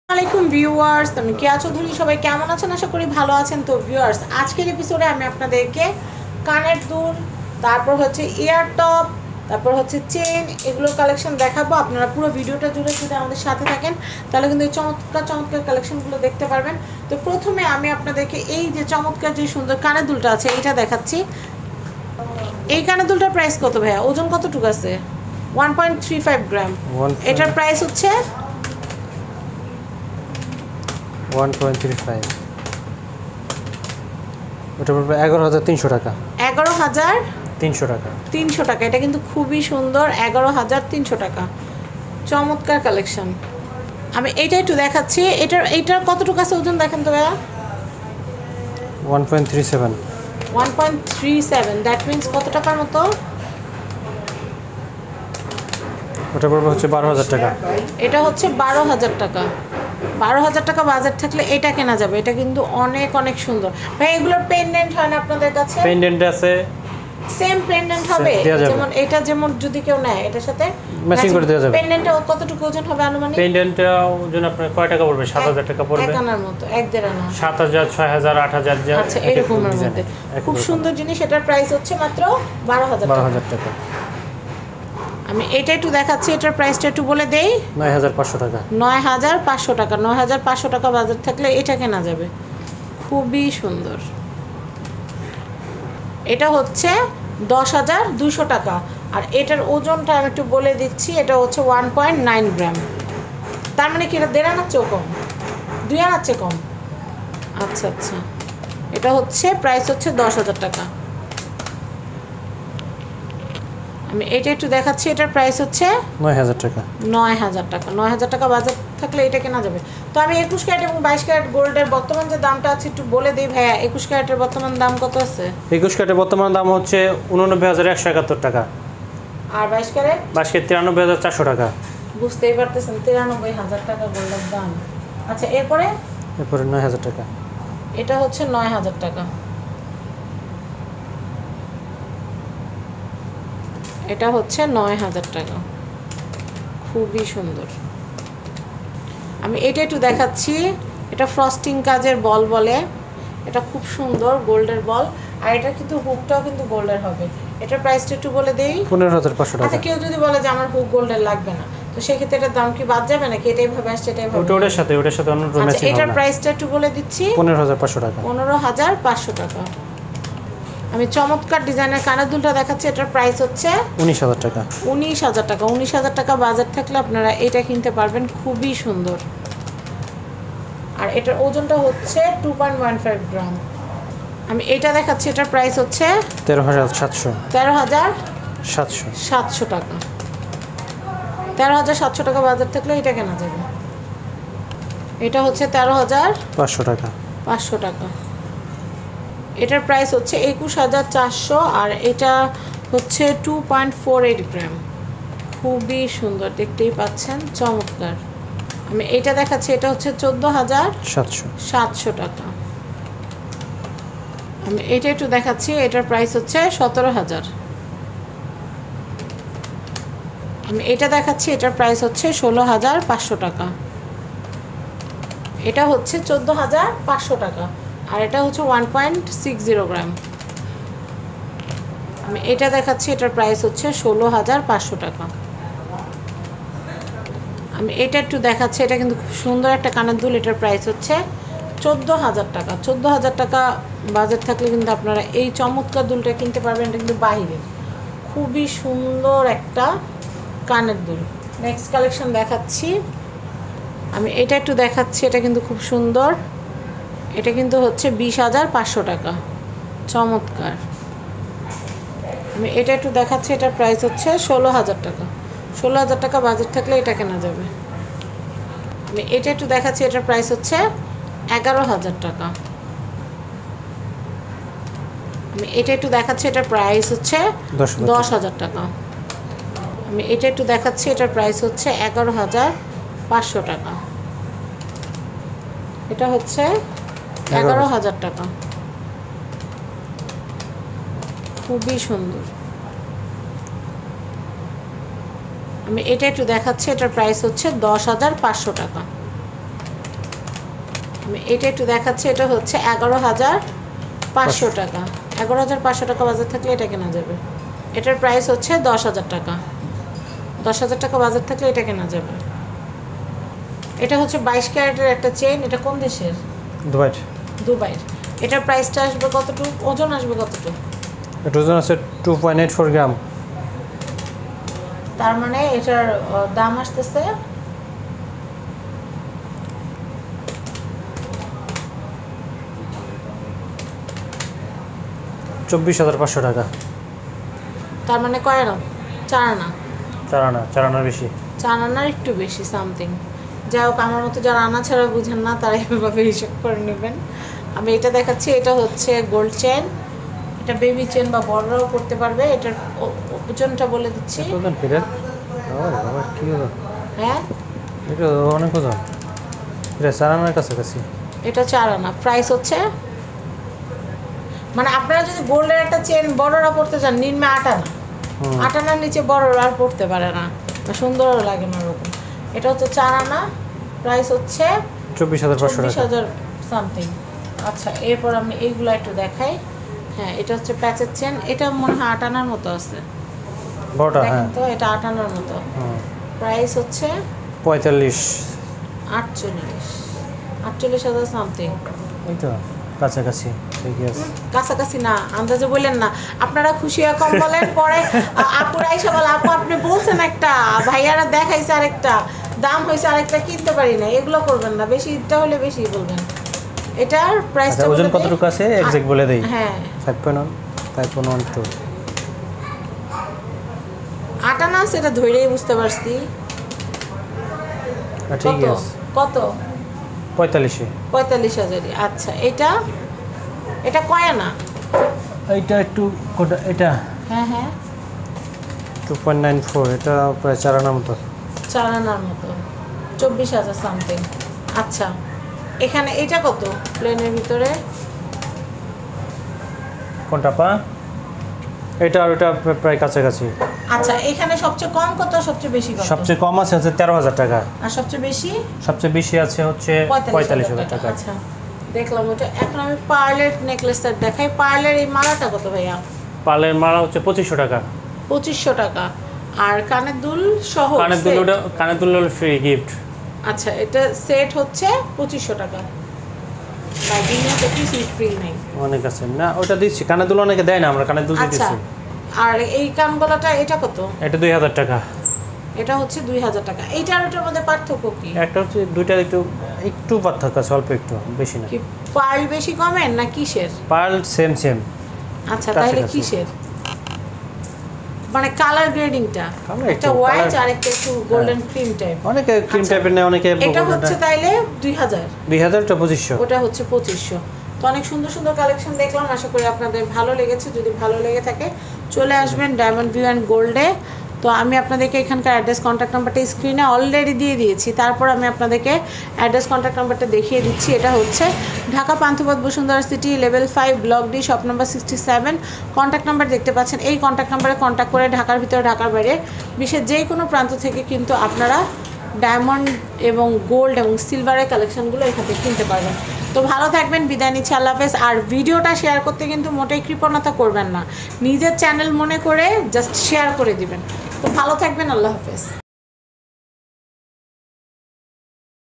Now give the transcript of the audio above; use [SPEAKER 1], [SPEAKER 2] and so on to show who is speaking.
[SPEAKER 1] আসসালামাইকুম ভিউয়ার্স, আমি কেয়া চৌধুরী। সবাই কেমন আছেন? আশা করি ভালো আছেন। তো ভিউয়ার্স, আজকের এপিসোডে আমি আপনাদেরকে কানের দুল, তারপর হচ্ছে ইয়ার টপ, তারপর হচ্ছে চেন, এগুলোর কালেকশন দেখাবো। আপনারা পুরো ভিডিওটা জুড়ে যদি আমাদের সাথে থাকেন তাহলে কিন্তু এই চমৎকার চমৎকার কালেকশনগুলো দেখতে পারবেন। তো প্রথমে আমি আপনাদেরকে এই যে চমৎকার যে সুন্দর কানের দুলটা আছে এইটা দেখাচ্ছি। এই কানের দুলটার প্রাইস কত ভাইয়া? ওজন কতটুকু আছে? 1.35 গ্রাম। এটার প্রাইস হচ্ছে
[SPEAKER 2] 1.35। ওটা পড়বে 11,300 টাকা।
[SPEAKER 1] 11,300
[SPEAKER 2] টাকা।
[SPEAKER 1] 300 টাকা। এটা কিন্তু খুবই সুন্দর। 11,300 টাকা, চমৎকার কালেকশন। আমি এইটা একটু দেখাচ্ছি। এইটার কতটুকু আছে ওজন দেখেন তো ভাইয়া?
[SPEAKER 2] 1.37।
[SPEAKER 1] 1.37, দ্যাট মিনস কত টাকার মতো?
[SPEAKER 2] ওটা পড়বে হচ্ছে 12,000 টাকা।
[SPEAKER 1] এটা হচ্ছে 12,000 টাকা। 12,000 টাকা বাজেট থাকলে এটা কেনা যাবে। এটা কিন্তু অনেক অনেক সুন্দর ভাই। এগুলোর পেন্ডেন্ট হয় না আপনাদের কাছে?
[SPEAKER 2] পেন্ডেন্ট আছে,
[SPEAKER 1] সেম পেন্ডেন্ট হবে। যেমন এটা যেমন যদি কেউ নেয় এটার সাথে
[SPEAKER 2] ম্যাচিং করে দেওয়া যাবে।
[SPEAKER 1] পেন্ডেন্টটা কতটুকু ওজন হবে আনুমানিক?
[SPEAKER 2] পেন্ডেন্টটা ওজন আপনার কয় টাকা পড়বে? 7,000 টাকা পড়বে।
[SPEAKER 1] এক আনার মতো, এক দেড় আনা।
[SPEAKER 2] 7,000, 6,000, 8,000।
[SPEAKER 1] আচ্ছা, এরকমের মধ্যে খুব সুন্দর জিনিস। এটার প্রাইস হচ্ছে মাত্র 12,000
[SPEAKER 2] টাকা।
[SPEAKER 1] আমি এটা একটু দেখাচ্ছি। এটার প্রাইসটা একটু বলে দেই।
[SPEAKER 2] 9,500 টাকা।
[SPEAKER 1] 9,500 টাকা। 9,500 টাকা বাজেট থাকলে এটা কেনা যাবে। খুবই সুন্দর। এটা হচ্ছে 10,200 টাকা। আর এটার ওজনটা আমি একটু বলে দিচ্ছি। এটা হচ্ছে 1.9 গ্রাম। তার মানে কি এটা দেড় আনার চেয়েও কম, 2 আনার চেয়ে কম। আচ্ছা আচ্ছা, এটা হচ্ছে প্রাইস হচ্ছে 10,000 টাকা। আমি এটা একটু দেখাচ্ছি। এটার প্রাইস হচ্ছে
[SPEAKER 2] 9,000 টাকা।
[SPEAKER 1] 9,000 টাকা। 9,000 টাকা বাজেট থাকলে এটা কেনা যাবে। তো আমি 21 ক্যারেট এবং 22 ক্যারেট গোল্ডের বর্তমান যে দামটা আছে একটু বলে দিই ভাইয়া। 21 ক্যারেটের বর্তমান দাম কত আছে?
[SPEAKER 2] 21 ক্যারেটের বর্তমান দাম হচ্ছে 89,171 টাকা।
[SPEAKER 1] আর 22 ক্যারেট?
[SPEAKER 2] 22 ক্যারেট 93,400 টাকা।
[SPEAKER 1] বুঝতেই পারতেছেন, 93,000 টাকা গোল্ডের দাম। আচ্ছা, এরপরে
[SPEAKER 2] 9,000 টাকা।
[SPEAKER 1] এটা হচ্ছে 9,000 টাকা। এটা হচ্ছে 9,000 টাকা। খুবই সুন্দর। আমি এটা একটু দেখাচ্ছি। এটা ফ্রস্টিং কাজের বল বলে। এটা খুব সুন্দর গোল্ডের বল। আর এটা কিন্তু হুকটাও কিন্তু গোল্ডের হবে। এটার প্রাইসটা একটু বলে দেই।
[SPEAKER 2] 15,500 টাকা।
[SPEAKER 1] আচ্ছা, কেউ যদি বলে যে আমার হুক গোল্ডের লাগবে না, তো সেক্ষেত্রে এটার দাম কি বাদ যাবে নাকি? এটাই ভাবে আসছে, এটাই ভাবে।
[SPEAKER 2] ওটার সাথে অন্য ম্যাচিং হবে।
[SPEAKER 1] এটার প্রাইসটা একটু বলে দিচ্ছি।
[SPEAKER 2] 15,500 টাকা।
[SPEAKER 1] 15,500 টাকা। আমি চমৎকার ডিজাইনের কানের দুলটা দেখাচ্ছি। এটার প্রাইস হচ্ছে
[SPEAKER 2] 19,000 টাকা।
[SPEAKER 1] 19,000 টাকা। 19,000 টাকা বাজেট থাকলে আপনারা এটা কিনতে পারবেন। খুবই সুন্দর। আর এটার ওজনটা হচ্ছে 2.15 গ্রাম। আমি এটা দেখাচ্ছি। এটার প্রাইস হচ্ছে
[SPEAKER 2] 13,700।
[SPEAKER 1] 13,700 টাকা। 13,700 টাকা বাজেট থাকলে এটা কেনা যাবে। এটা হচ্ছে
[SPEAKER 2] 13,500 টাকা।
[SPEAKER 1] 500 টাকা। এটার প্রাইস হচ্ছে 21,400। আর এটা হচ্ছে 2.48 গ্রাম। খুবই সুন্দর, দেখতেই পাচ্ছেন, চমৎকার। আমি এটা দেখাচ্ছি। এটা হচ্ছে 14,700 টাকা। আমি এটা একটু দেখাচ্ছি। এটার প্রাইস হচ্ছে 17,000। আমি এটা দেখাচ্ছি। এটার প্রাইস হচ্ছে 16,500 টাকা। এটা হচ্ছে 14,500 টাকা। আর এটা হচ্ছে 1.60 গ্রাম। আমি এটা দেখাচ্ছি। এটার প্রাইস হচ্ছে 16,500 টাকা। আমি এটা একটু দেখাচ্ছি। এটা কিন্তু খুব সুন্দর একটা কানের দুল। এটার প্রাইস হচ্ছে 14,000 টাকা। 14,000 টাকা বাজেট থাকলে কিন্তু আপনারা এই চমৎকার দুলটা কিনতে পারবেন। এটা কিন্তু বাইরে খুবই সুন্দর একটা কানের দুল। নেক্সট কালেকশন দেখাচ্ছি। আমি এটা একটু দেখাচ্ছি। এটা কিন্তু খুব সুন্দর। এটা কিন্তু হচ্ছে 20,500 টাকা। চমৎকার। আমি এটা একটু দেখাচ্ছি। এটার প্রাইস হচ্ছে 16,000 টাকা। 16,000 টাকা বাজেট থাকলে এটা কেনা যাবে। আমি এটা একটু দেখাচ্ছি। এটার প্রাইস হচ্ছে 11,000 টাকা। আমি এটা একটু দেখাচ্ছি। এটার প্রাইস হচ্ছে 10,000 টাকা। আমি এটা একটু দেখাচ্ছি। এটার প্রাইস হচ্ছে 11,500 টাকা। এটা হচ্ছে 11,000 টাকা। খুবই সুন্দর। আমি এটা একটু দেখাচ্ছি। এটার প্রাইস হচ্ছে 10,500 টাকা। আমি এটা একটু দেখাচ্ছি, এটা হচ্ছে 11,500 টাকা। 11,500 টাকা বাজার থাকলে এটা কেনা যাবে। এটার প্রাইস হচ্ছে 10,000 টাকা। 10,000 টাকা বাজার থাকলে এটা কেনা যাবে। এটা হচ্ছে 22 ক্যারেটের একটা চেইন। এটা কোন দেশের? দুবাইয়ের। এটার প্রাইসটা আসবে কতটুকু? ওজন আসবে কতটুকু?
[SPEAKER 2] এটা ওজন আছে 2.84 গ্রাম।
[SPEAKER 1] তার মানে এটার দাম আসতেছে
[SPEAKER 2] 24,500 টাকা।
[SPEAKER 1] তার মানে কয় আনা? 4 আনা।
[SPEAKER 2] 4 আনার বেশি।
[SPEAKER 1] 4 আনার একটু বেশি সামথিং। যাই হোক, আমার মতো যারা আনা ছাড়া বুঝেন না তারা এভাবে হিসাব করে নেবেন। আমি এটা দেখাচ্ছি, এটা হচ্ছে গোল্ড চেন। এটা বেবি চেন বা বড়রাও করতে পারবে। এটার ওজনটা বলে দিচ্ছি।
[SPEAKER 2] ওজন কি রে? বাবা কি হলো?
[SPEAKER 1] হ্যাঁ,
[SPEAKER 2] এটা অনেক ওজন। এটা 4 আনার কাছাকাছি।
[SPEAKER 1] এটা 4 আনা। প্রাইস হচ্ছে, মানে আপনারা যদি গোল্ডের একটা চেন বড়রা পড়তে চান, নিম্নে 8 আনা। 8 আনার নিচে বড়রা আর পড়তে পারে না, সুন্দরও লাগে না ওরকম। এটা হচ্ছে 4 আনা। প্রাইস হচ্ছে
[SPEAKER 2] 24,500 টাকা।
[SPEAKER 1] 24,000 সামথিং। আচ্ছা, এরপর আমি এইগুলো একটু দেখাই। হ্যাঁ, এটা হচ্ছে প্যাচের চেন। এটা মনে হয় 8 আনার মতো আছে।
[SPEAKER 2] বড়টা?
[SPEAKER 1] দেখেন
[SPEAKER 2] হ্যাঁ,
[SPEAKER 1] তো, এটা 8 আনার মতো। প্রাইস হচ্ছে 48,000 সামথিং।
[SPEAKER 2] এই তো কাছাকাছি, ঠিকই আছে।
[SPEAKER 1] কাছাকাছি না, আন্দাজে বললেন না। আপনারা খুশি হয়ে কম বলেন, পরে আপুরা এসে বলে আপু আপনি বলছেন একটা, ভাইয়ারা দেখাইছে আরেকটা, দাম হয়েছে আরেকটা, কিনতে পারি না। এগুলো করবেন না, বেশিটা হলে বেশি বলবেন। এটার প্রাইসটা
[SPEAKER 2] ওজন কতটুকু আছে এক্সাক্ট বলে দেই।
[SPEAKER 1] হ্যাঁ,
[SPEAKER 2] 5.1 5.12।
[SPEAKER 1] 8 আনা আছে, এটা ধরেই বুঝতে পারছি।
[SPEAKER 2] ঠিক আছে।
[SPEAKER 1] কত?
[SPEAKER 2] 45,000।
[SPEAKER 1] আচ্ছা, এটা কয় আনা?
[SPEAKER 2] এইটা একটু কোটা, এটা
[SPEAKER 1] হ্যাঁ হ্যাঁ,
[SPEAKER 2] 2.94। এটা প্রায় 4 আনার মতো।
[SPEAKER 1] 4 আনার মতো। 24,000 সামথিং। আচ্ছা, এখানে এটা কত প্লেনের ভিতরে?
[SPEAKER 2] কোনটা পা? এটা আর ওটা প্রায় কাছাকাছি।
[SPEAKER 1] আচ্ছা, এখানে সবচেয়ে কম কত, সবচেয়ে বেশি কত?
[SPEAKER 2] সবচেয়ে কম আছে হচ্ছে 13,000 টাকা।
[SPEAKER 1] আর সবচেয়ে বেশি?
[SPEAKER 2] সবচেয়ে বেশি আছে হচ্ছে 45,000 টাকা।
[SPEAKER 1] আচ্ছা, দেখলাম ওটা। এখন আমি পার্লের নেকলেস সেট দেখাই। পার্লের এই মালাটা কত ভাইয়া?
[SPEAKER 2] পার্লের মালা হচ্ছে 2500 টাকা।
[SPEAKER 1] 2500 টাকা। আর কানের দুল সহ?
[SPEAKER 2] কানের দুল হলো ফ্রি গিফট।
[SPEAKER 1] আচ্ছা, এটা সেট হচ্ছে 2500 টাকা। ফ্রি নাই।
[SPEAKER 2] অনেক আছে না, ওটা দিচ্ছি। কানের দুল অনেকে দেয় না, আমরা কানের দুল দিচ্ছি।
[SPEAKER 1] আর এই কানগলাটা এটা কত?
[SPEAKER 2] এটা 2000 টাকা।
[SPEAKER 1] এটা হচ্ছে 2000 টাকা। এইটা আর ওটার মধ্যে পার্থক্য কি?
[SPEAKER 2] একটা হচ্ছে দুইটা একটু পার্থক্য আছে, অল্প একটু, বেশি না।
[SPEAKER 1] কি পার্ল বেশি কমের না কিসের?
[SPEAKER 2] Pearl same.
[SPEAKER 1] আচ্ছা, তাহলে কিসের? মানে কালার গ্রেডিংটা একটা হোয়াইট আর একটা একটু গোল্ডেন ক্রিম টাইপ।
[SPEAKER 2] অনেকে ক্রিম টাইপের নেয়, অনেকে
[SPEAKER 1] এটা হচ্ছে তাইলে 2000।
[SPEAKER 2] 2000 টা 2500।
[SPEAKER 1] ওটা হচ্ছে 2500। তো অনেক সুন্দর সুন্দর কালেকশন দেখলাম, আশা করি আপনাদের ভালো লেগেছে। যদি ভালো লেগে থাকে চলে আসবেন ডায়মন্ড ভিউ অ্যান্ড গোল্ডে। তো আমি আপনাদেরকে এখানকার অ্যাড্রেস কন্ট্যাক্ট নাম্বারটা স্ক্রিনে অলরেডি দিয়ে দিয়েছি। তারপর আমি আপনাদেরকে অ্যাড্রেস কন্ট্যাক্ট নাম্বারটা দেখিয়ে দিচ্ছি। এটা হচ্ছে Dhaka Panthapath Bashundhara city, level 5, block D, shop number 67। Contact number দেখতে পাচ্ছেন। এই কন্ট্যাক্ট নাম্বারে কন্ট্যাক্ট করে ঢাকার ভিতরে, ঢাকার বাইরে, বিশ্বের যে কোনো প্রান্ত থেকে কিন্তু আপনারা ডায়মন্ড এবং গোল্ড এবং সিলভারের কালেকশনগুলো এখান থেকে কিনতে পারবেন। তো ভালো থাকবেন, বিদায় নিচ্ছি, আল্লাহ হাফেজ। আর ভিডিওটা শেয়ার করতে কিন্তু মোটেই কৃপণতা করবেন না, নিজের চ্যানেল মনে করে জাস্ট শেয়ার করে দিবেন। তো ভালো থাকবেন, আল্লাহ হাফেজ।